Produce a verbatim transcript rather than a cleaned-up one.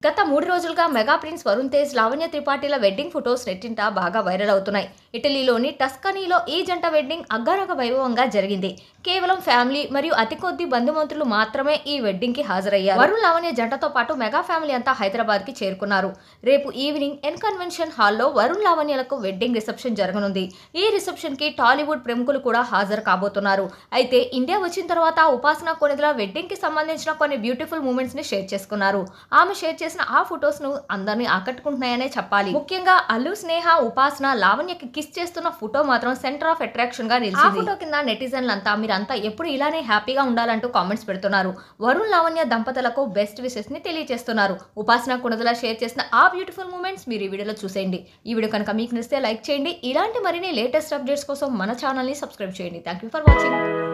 గత మూడు రోజులుగా మెగా ప్రిన్స్ వరుణ్తేజ్, లావణ్య త్రిపాఠిల వెడ్డింగ్ ఫొటోస్ నెట్టింట బాగా వైరల్ అవుతున్నాయి. ఇటలీలోని టస్కనీలో ఈ జంట వెడ్డింగ్ అగ్గారగ వైభవంగా జరిగింది. కేవలం ఫ్యామిలీ మరియు అతి కొద్ది బంధుమంత్రులు మాత్రమే ఈ వెడ్డింగ్ కి హాజరయ్యారు. వరుణ్, లావణ్య జంటతో పాటు మెగా ఫ్యామిలీ అంతా హైదరాబాద్ కి చేరుకున్నారు. రేపు ఈవినింగ్ ఎన్ కన్వెన్షన్ హాల్లో వరుణ్, లావణ్యలకు వెడ్డింగ్ రిసెప్షన్ జరగనుంది. ఈ రిసెప్షన్ కి టాలీవుడ్ ప్రముఖులు కూడా హాజరు కాబోతున్నారు. అయితే ఇండియా వచ్చిన తర్వాత ఉపాసన కొనెదల వెడ్డింగ్ కి సంబంధించిన కొన్ని బ్యూటిఫుల్ మూమెంట్స్ ని షేర్ చేసుకున్నారు. ఆమె షేర్ చేసిన ఆ ఫొటోస్ ను అందరినీ ఆకట్టుకుంటున్నాయనే చెప్పాలి. ముఖ్యంగా అల్లు, స్నేహ, ఉపాసన లావణ్యకి కిస్ చేస్తున్న ఫోటో మాత్రం సెంటర్ ఆఫ్ అట్రాక్షన్ గా నిలిచింది. ఆ ఫోటో కింద నెటిజన్లంతా మీరంతా ఎప్పుడు ఇలానే హ్యాపీగా ఉండాలంటూ కామెంట్స్ పెడుతున్నారు. వరుణ్, లావణ్య దంపతులకు బెస్ట్ విషెస్ ని తెలియజేస్తున్నారు. ఉపాసన కొనెదల షేర్ చేసిన ఆ బ్యూటిఫుల్ మూమెంట్స్ మీరు ఈ వీడియోలో చూసేయండి. ఈ వీడియో కనుక మీకు నచ్చితే లైక్ చేయండి. ఇలాంటి మరిన్ని లేటెస్ట్ అప్డేట్స్ కోసం మన ఛానల్ ని సబ్స్క్రైబ్ చేయండి. Thank you for watching.